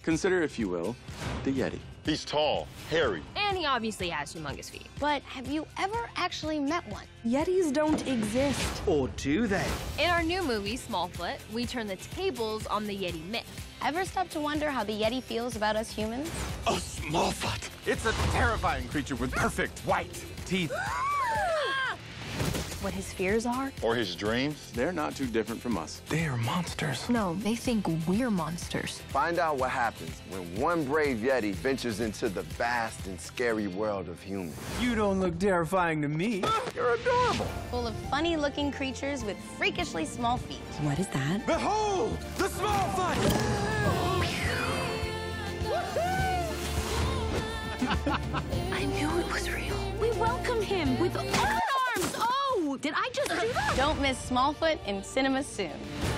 Consider, if you will, the Yeti. He's tall, hairy. And he obviously has humongous feet. But have you ever actually met one? Yetis don't exist. Or do they? In our new movie, Smallfoot, we turn the tables on the Yeti myth. Ever stop to wonder how the Yeti feels about us humans? A Smallfoot. It's a terrifying creature with perfect white teeth. What his fears are? Or his dreams. They're not too different from us. They are monsters. No, they think we're monsters. Find out what happens when one brave Yeti ventures into the vast and scary world of humans. You don't look terrifying to me. You're adorable. Full of funny-looking creatures with freakishly small feet. What is that? Behold, the Smallfoot! I knew it was real. We welcome him with open arms. Oh, did I just do that? Don't miss Smallfoot in cinemas soon.